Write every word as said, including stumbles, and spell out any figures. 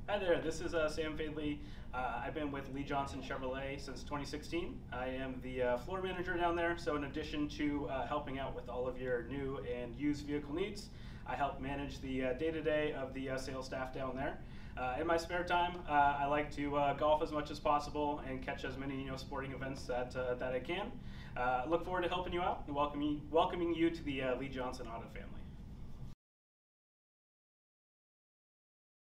Hi there, this is uh, Sam Faidley. Uh, I've been with Lee Johnson Chevrolet since twenty sixteen. I am the uh, floor manager down there, so in addition to uh, helping out with all of your new and used vehicle needs, I help manage the uh, day-to-day of the uh, sales staff down there. Uh, in my spare time, uh, I like to uh, golf as much as possible and catch as many you know, sporting events that, uh, that I can. Uh, look forward to helping you out and welcoming, welcoming you to the uh, Lee Johnson Auto family.